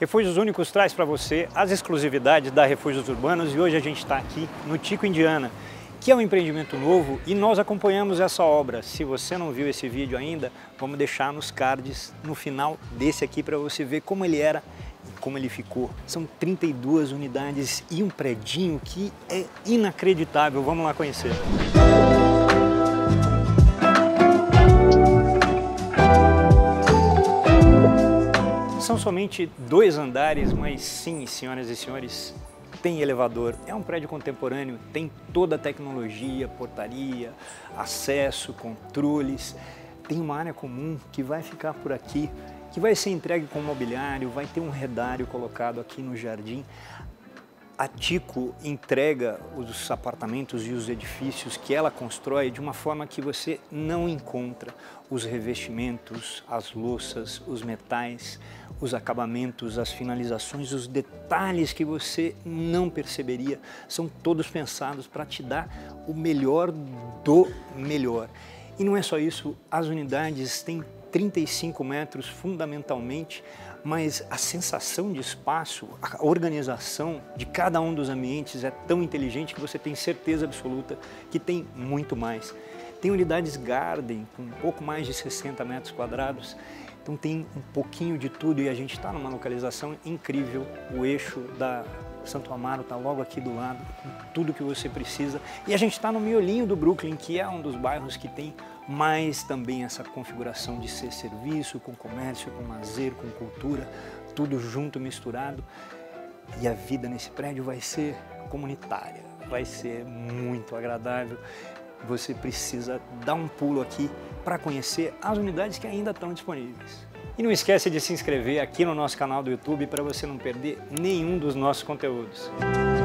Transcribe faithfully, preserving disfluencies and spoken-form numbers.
Refúgios Únicos traz para você as exclusividades da Refúgios Urbanos e hoje a gente está aqui no Tico, Indiana, que é um empreendimento novo e nós acompanhamos essa obra. Se você não viu esse vídeo ainda, vamos deixar nos cards no final desse aqui para você ver como ele era e como ele ficou. São trinta e duas unidades e um predinho que é inacreditável. Vamos lá conhecer. São somente dois andares, mas sim, senhoras e senhores, tem elevador. É um prédio contemporâneo, tem toda a tecnologia, portaria, acesso, controles. Tem uma área comum que vai ficar por aqui, que vai ser entregue com mobiliário, vai ter um redário colocado aqui no jardim. A Tico entrega os apartamentos e os edifícios que ela constrói de uma forma que você não encontra os revestimentos, as louças, os metais, os acabamentos, as finalizações, os detalhes que você não perceberia, são todos pensados para te dar o melhor do melhor. E não é só isso, as unidades têm trinta e cinco metros fundamentalmente, mas a sensação de espaço, a organização de cada um dos ambientes é tão inteligente que você tem certeza absoluta que tem muito mais. Tem unidades Garden com um pouco mais de sessenta metros quadrados, então tem um pouquinho de tudo e a gente está numa localização incrível. O eixo da Santo Amaro está logo aqui do lado, com tudo que você precisa. E a gente está no miolinho do Brooklyn, que é um dos bairros que tem mais também essa configuração de ser serviço, com comércio, com lazer, com cultura, tudo junto, misturado. E a vida nesse prédio vai ser comunitária, vai ser muito agradável. Você precisa dar um pulo aqui para conhecer as unidades que ainda estão disponíveis. E não esquece de se inscrever aqui no nosso canal do YouTube para você não perder nenhum dos nossos conteúdos.